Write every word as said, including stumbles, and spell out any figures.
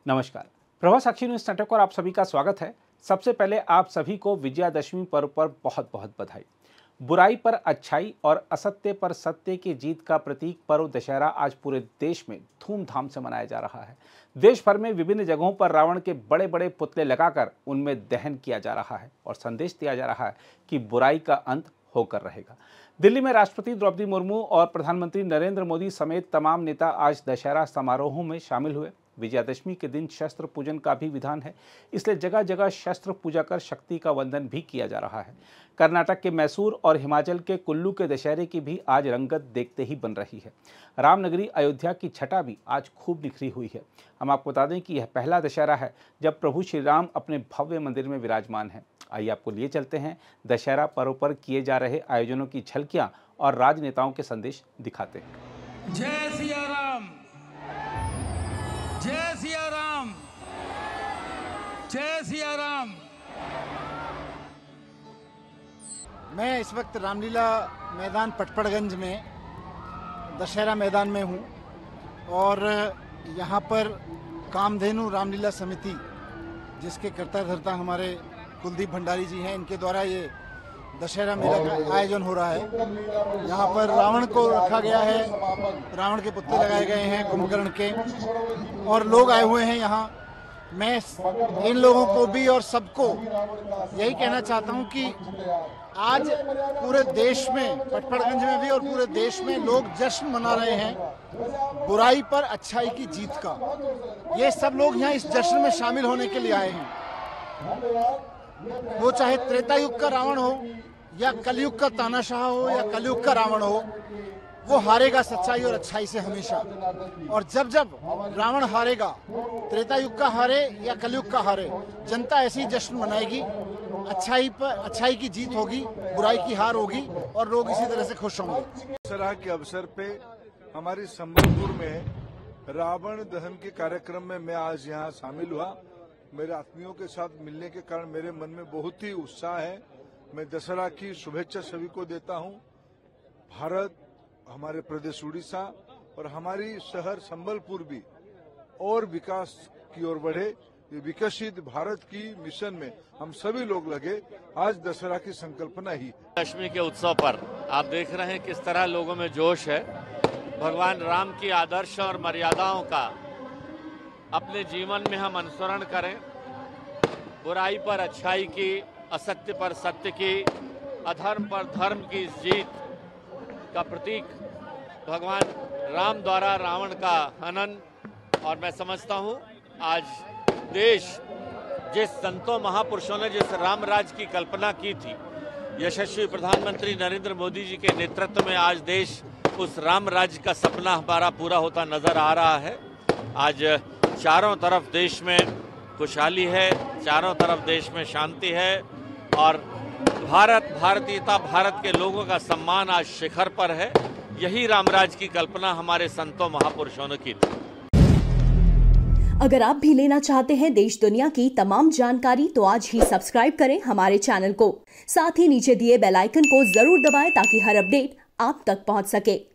नमस्कार, प्रभा साक्षी news network और आप सभी का स्वागत है। सबसे पहले आप सभी को विजयादशमी पर्व पर बहुत बहुत बधाई। बुराई पर अच्छाई और असत्य पर सत्य की जीत का प्रतीक पर्व दशहरा आज पूरे देश में धूमधाम से मनाया जा रहा है। देश भर में विभिन्न जगहों पर रावण के बड़े बड़े पुतले लगाकर उनमें दहन किया जा रहा है और संदेश दिया जा रहा है कि बुराई का अंत होकर रहेगा। दिल्ली में राष्ट्रपति द्रौपदी मुर्मू और प्रधानमंत्री नरेंद्र मोदी समेत तमाम नेता आज दशहरा समारोहों में शामिल हुए। विजयादशमी के दिन शस्त्र पूजन का भी विधान है, इसलिए जगह जगह शस्त्र पूजा कर शक्ति का वंदन भी किया जा रहा है। कर्नाटक के मैसूर और हिमाचल के कुल्लू के दशहरे की भी आज रंगत देखते ही बन रही है। रामनगरी अयोध्या की छटा भी आज खूब निखरी हुई है। हम आपको बता दें कि यह पहला दशहरा है जब प्रभु श्री राम अपने भव्य मंदिर में विराजमान हैं। आइए आपको लिए चलते हैं दशहरा पर्व पर किए जा रहे आयोजनों की झलकियां और राजनेताओं के संदेश दिखाते हैं। जय सिया राम, जय सिया राम, जय सिया राम। मैं इस वक्त रामलीला मैदान पटपड़गंज में दशहरा मैदान में हूं और यहां पर कामधेनु रामलीला समिति, जिसके कर्ता धर्ता हमारे कुलदीप भंडारी जी हैं, इनके द्वारा ये दशहरा मेला का आयोजन हो रहा है। यहाँ पर रावण को रखा गया है, रावण के पुतले लगाए गए हैं कुंभकर्ण के, और लोग आए हुए हैं यहाँ। मैं इन लोगों को भी और सबको यही कहना चाहता हूँ कि आज पूरे देश में, पटपड़गंज में भी और पूरे देश में लोग जश्न मना रहे हैं बुराई पर अच्छाई की जीत का। ये सब लोग यहाँ इस जश्न में शामिल होने के लिए आए हैं। वो चाहे त्रेता युग का रावण हो या कलयुग का तानाशाह हो या कलयुग का रावण हो, वो हारेगा सच्चाई और अच्छाई से हमेशा। और जब जब रावण हारेगा, त्रेता युग का हारे या कलयुग का हारे, जनता ऐसी जश्न मनाएगी, अच्छाई पर अच्छाई की जीत होगी, बुराई की हार होगी और लोग इसी तरह से खुश होंगे। दशहरा के अवसर पे हमारी संबलपुर में रावण दहन के कार्यक्रम में मैं आज यहाँ शामिल हुआ। मेरे आत्मियों के साथ मिलने के कारण मेरे मन में बहुत ही उत्साह है। मैं दशहरा की शुभेच्छा सभी को देता हूँ। भारत, हमारे प्रदेश उड़ीसा और हमारी शहर संबलपुर भी और विकास की ओर बढ़े। ये विकसित भारत की मिशन में हम सभी लोग लगे। आज दशहरा की संकल्पना ही। दशमी के उत्सव पर आप देख रहे हैं किस तरह लोगों में जोश है। भगवान राम की आदर्श और मर्यादाओं का अपने जीवन में हम अनुसरण करें। बुराई पर अच्छाई की, असत्य पर सत्य की, अधर्म पर धर्म की जीत का प्रतीक भगवान राम द्वारा रावण का हनन। और मैं समझता हूं आज देश जिस संतों महापुरुषों ने जिस राम राज की कल्पना की थी, यशस्वी प्रधानमंत्री नरेंद्र मोदी जी के नेतृत्व में आज देश उस राम राज्य का सपना हमारा पूरा होता नजर आ रहा है। आज चारों तरफ देश में खुशहाली है, चारों तरफ देश में शांति है और भारत, भारतीयता, भारत के लोगों का सम्मान आज शिखर पर है। यही रामराज की कल्पना हमारे संतों महापुरुषों ने की थी। अगर आप भी लेना चाहते हैं देश दुनिया की तमाम जानकारी तो आज ही सब्सक्राइब करें हमारे चैनल को। साथ ही नीचे दिए बेल आइकन को जरूर दबाएं ताकि हर अपडेट आप तक पहुंच सके।